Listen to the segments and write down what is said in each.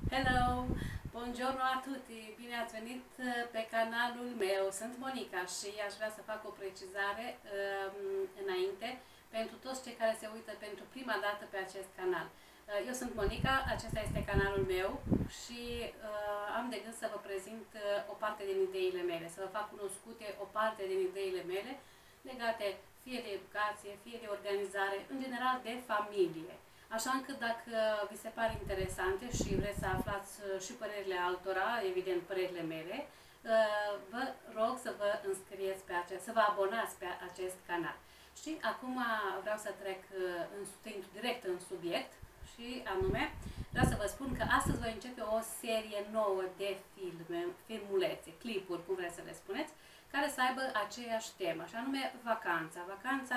Hello! Buongiorno a tutti! Bine ați venit pe canalul meu. Sunt Monica și aș vrea să fac o precizare înainte pentru toți cei care se uită pentru prima dată pe acest canal. Eu sunt Monica, acesta este canalul meu și am de gând să vă prezint o parte din ideile mele, să vă fac cunoscute o parte din ideile mele legate fie de educație, fie de organizare, în general de familie. Așa încât dacă vi se pare interesante și vreți să aflați și părerile altora, evident părerile mele, vă rog să vă înscrieți să vă abonați pe acest canal. Și acum vreau să trec direct în subiect și anume vreau să vă spun că astăzi voi începe o serie nouă de filmulețe, clipuri, cum vreți să le spuneți, care să aibă aceeași temă, și anume vacanța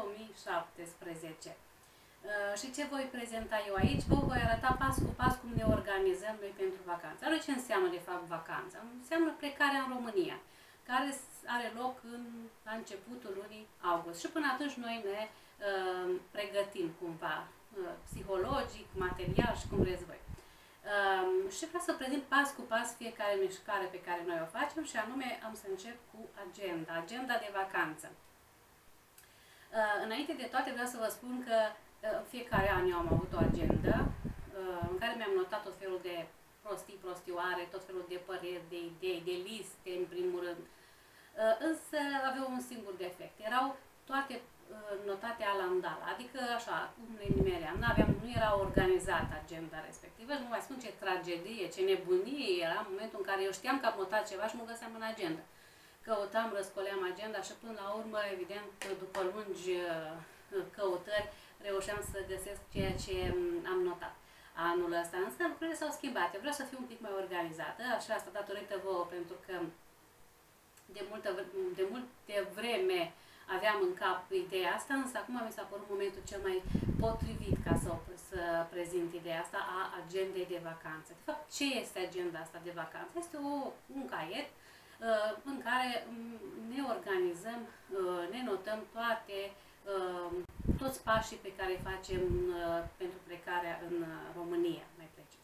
2017. Și ce voi prezenta eu aici? Vă voi arăta pas cu pas cum ne organizăm noi pentru vacanță. Dar ce înseamnă de fapt vacanța? Înseamnă plecarea în România, care are loc la începutul lunii august. Și până atunci noi ne pregătim cumva, psihologic, material și cum vreți voi. Și vreau să prezint pas cu pas fiecare mișcare pe care noi o facem și anume am să încep cu agenda de vacanță. Înainte de toate vreau să vă spun că fiecare an eu am avut o agendă în care mi-am notat tot felul de prostioare, tot felul de păreri, de idei, de liste în primul rând. Însă aveau un singur defect. Erau toate notate alandala, adică așa, cum le nimeream. Nu era organizată agenda respectivă și nu mai spun ce tragedie, ce nebunie era în momentul în care eu știam că am notat ceva și nu găseam în agenda. Căutam, răscoleam agenda și până la urmă, evident, după lungi căutări, reușeam să găsesc ceea ce am notat. Anul ăsta însă lucrurile s-au schimbat. Eu vreau să fiu un pic mai organizată, așa asta datorită vouă, pentru că de multe vreme aveam în cap ideea asta, însă acum mi s-a părut momentul cel mai potrivit ca să prezint ideea asta a agendei de vacanță. De fapt, ce este agenda asta de vacanță? Este un caiet în care ne organizăm, ne notăm toți pașii pe care îi facem pentru plecarea în România, mai precis.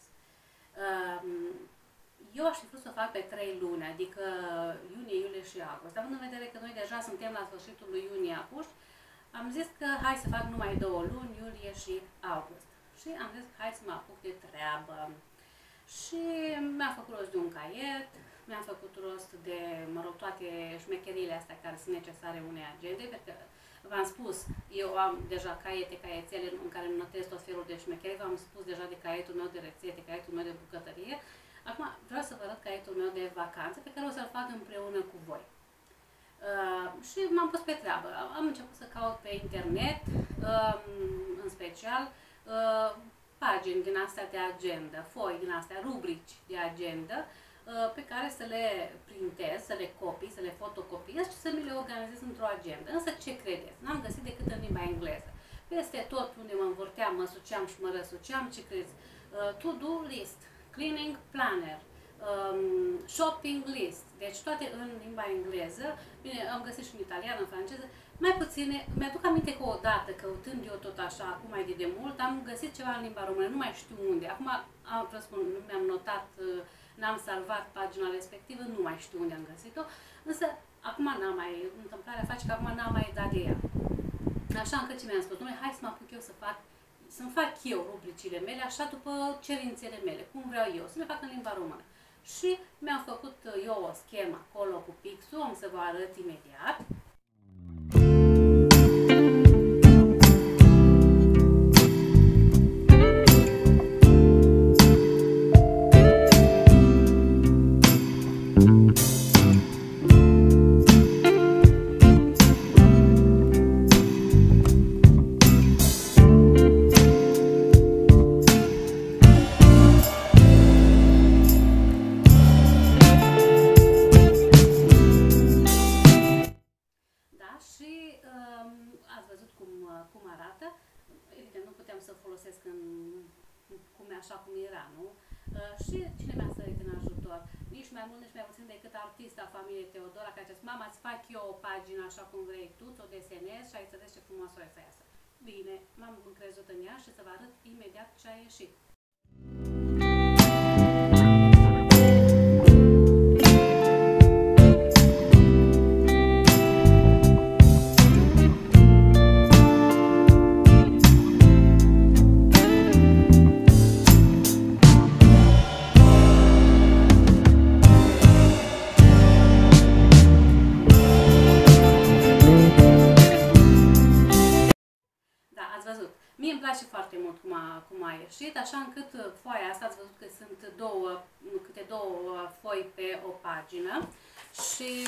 Eu aș fi vrut să o fac pe 3 luni, adică iunie, iulie și august. Având în vedere că noi deja suntem la sfârșitul lui iunie apuși, am zis că hai să fac numai 2 luni, iulie și august. Și am zis că hai să mă apuc de treabă. Și mi-am făcut rost de un caiet, mi-am făcut rost de, toate șmecheriile astea care sunt necesare unei agende, pentru că v-am spus, eu am deja caiețele în care îmi notez tot felul de șmecherii, v-am spus deja de caietul meu de rețete, caietul meu de bucătărie. Acum vreau să vă arăt caietul meu de vacanță pe care o să-l fac împreună cu voi. Și m-am pus pe treabă. Am început să caut pe internet, în special, pagini din astea de agenda, foi din astea, rubrici de agenda, pe care să le printez, să le copii, să le fotocopiez și să mi le organizez într-o agenda. Însă ce credeți? N-am găsit decât în limba engleză. Peste tot unde mă învârteam, mă suceam și mă răsuceam, ce crezi? To-do list, cleaning planner, shopping list, deci toate în limba engleză. Bine, am găsit și în italiană, în franceză, mai puține. Mi-aduc aminte că odată, căutând eu tot așa, acum mai de demult, am găsit ceva în limba română, nu mai știu unde. Acum, vreau să spun, mi-am notat, n-am salvat pagina respectivă, nu mai știu unde am găsit-o, însă acum întâmplarea face că acum n-am mai dat de ea. Așa încât ce mi-am spus, hai să mă apuc eu să-mi fac eu rubricile mele, așa după cerințele mele, cum vreau eu, să le fac în limba română. Și mi-am făcut eu o schemă acolo cu pixul, am să vă arăt imediat. Ați văzut cum arată. Evident, nu puteam să folosesc așa cum era, nu? Și cine mi-a sărit în ajutor? Nici mai mult, nici mai puțin decât artista familiei Teodora, care a zis, mama, îți fac eu o pagină așa cum vrei tu, ți-o desenez și ai să vezi ce frumos o să iasă. Bine, m-am încrezut în ea și să vă arăt imediat ce a ieșit. ieșit, așa încât foaia asta, ați văzut că sunt câte două foi pe o pagină și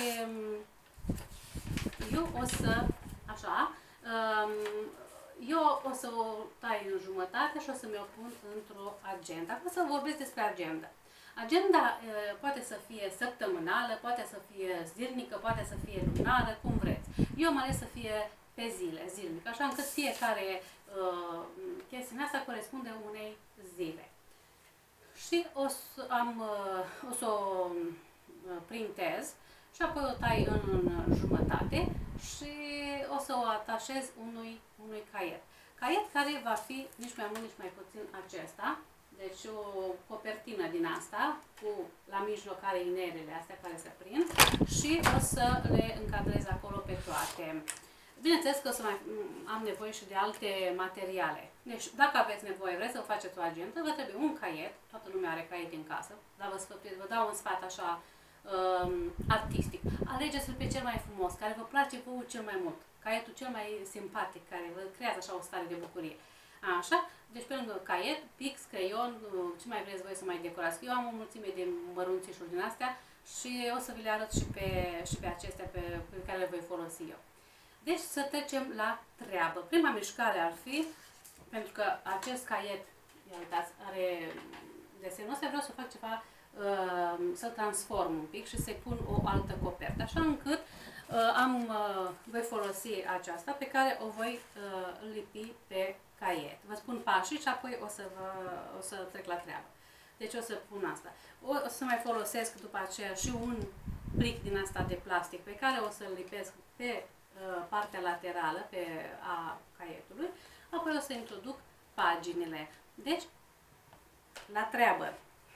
eu o să, așa, eu o să o tai în jumătate și o să mi-o pun într-o agenda. Acum să vorbesc despre agenda. Agenda poate să fie săptămânală, poate să fie zilnică, poate să fie lunară, cum vreți. Eu am ales să fie pe zile, zilnic, așa încât fiecare chestiune asta corespunde unei zile. Și o să o printez și apoi o tai în jumătate și o să o atașez unui caiet. Caiet care va fi nici mai mult, nici mai puțin acesta. Deci o copertină din asta, cu la mijloc are inerele astea care se prind și o să le încadrez acolo pe toate. Bineînțeles că o să mai am nevoie și de alte materiale. Deci dacă aveți nevoie, vreți să faceți o agendă, vă trebuie un caiet, toată lumea are caiet în casă, dar vă dau un sfat așa artistic. Alegeți-l pe cel mai frumos, care vă place vouă cel mai mult, caietul cel mai simpatic, care vă creează așa o stare de bucurie. Așa, deci pe lângă caiet, pix, creion, ce mai vreți voi să mai decorați. Eu am o mulțime de mărunțișuri din astea și o să vi le arăt și pe acestea pe care le voi folosi eu. Deci să trecem la treabă. Prima mișcare ar fi, pentru că acest caiet, ia uitați, are desenul ăsta, vreau să fac ceva, să-l transform un pic și să-i pun o altă copertă, așa încât voi folosi aceasta pe care o voi lipi pe caiet. Vă spun pașii și apoi o să trec la treabă. Deci o să pun asta. O să mai folosesc după aceea și un plic din asta de plastic pe care o să-l lipesc pe partea laterală a caietului. Apoi o să introduc paginile. Deci, la treabă!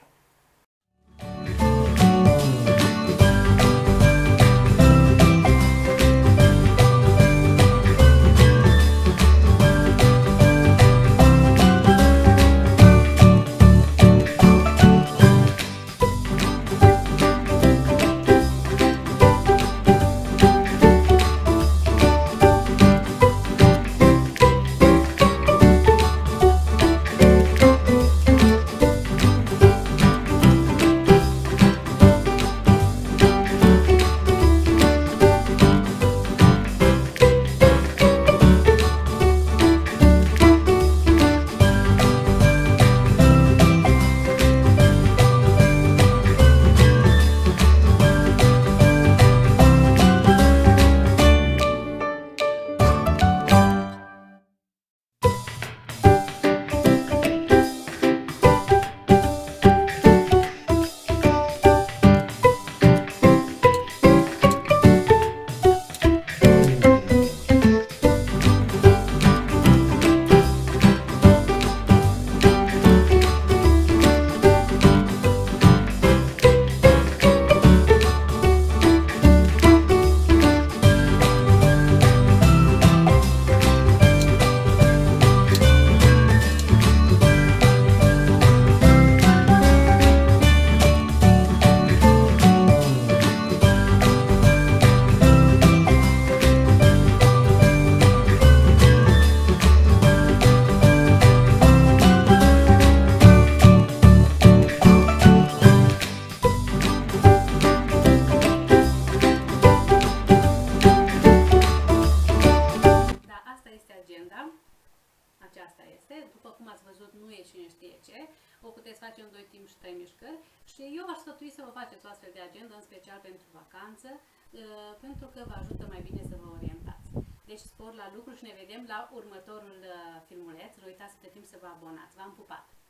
Aceasta este, după cum ați văzut, nu e cine știe ce, o puteți face în 2 timp și 3 mișcări și eu aș sfătui să vă faceți o astfel de agenda, în special pentru vacanță, pentru că vă ajută mai bine să vă orientați. Deci spor la lucru și ne vedem la următorul filmuleț, nu uitați să timp să vă abonați. V-am pupat!